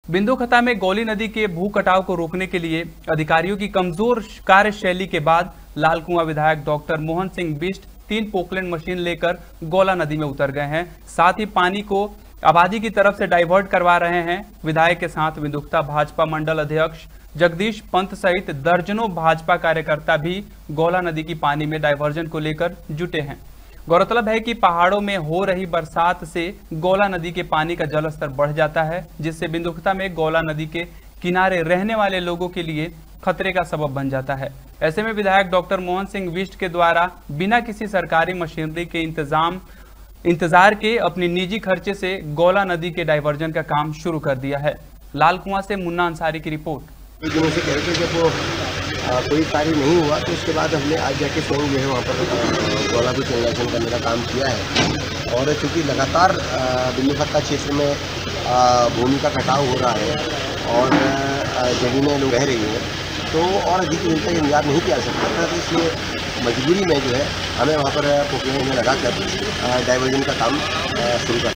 बिंदुखता में गौली नदी के भू कटाव को रोकने के लिए अधिकारियों की कमजोर कार्यशैली के बाद लालकुआं विधायक doctor Mohan Singh Bisht 3 Poclain machine लेकर गौला नदी में उतर गए हैं। साथ ही पानी को आबादी की तरफ से डाइवर्ट करवा रहे हैं। विधायक के साथ बिंदुखता भाजपा मंडल अध्यक्ष जगदीश पंत सहित दर्जनों भाजपा कार्यकर्ता भी गौला नदी की पानी में डाइवर्जन को लेकर जुटे हैं। गौरतलब है कि पहाड़ों में हो रही बरसात से गौला नदी के पानी का जलस्तर बढ़ जाता है, जिससे बिंदुखता में गौला नदी के किनारे रहने वाले लोगों के लिए खतरे का सबब बन जाता है। ऐसे में विधायक डॉक्टर मोहन सिंह बिष्ट के द्वारा बिना किसी सरकारी मशीनरी के इंतजार के अपनी निजी खर्चे से गौला नदी के डाइवर्जन का काम शुरू कर दिया है। लालकुआं से मुन्ना अंसारी की रिपोर्ट। कुछ दिनों से कह रहे थे, जब वो कोई कार्य नहीं हुआ तो उसके बाद हमने आज जाके स्वयं जो है वहाँ पर गौला को संरक्षण करने का काम किया है। और चूँकि लगातार बिंदुखता क्षेत्र में भूमि का कटाव हो रहा है और जमीनें लोग रह रही हैं, तो और अधिक दिन तक इंतजार नहीं किया जा सकता था, तो इसलिए मजबूरी में जो है हमें वहाँ पर पोखरण में लगाकर डाइवर्जन का काम शुरू कर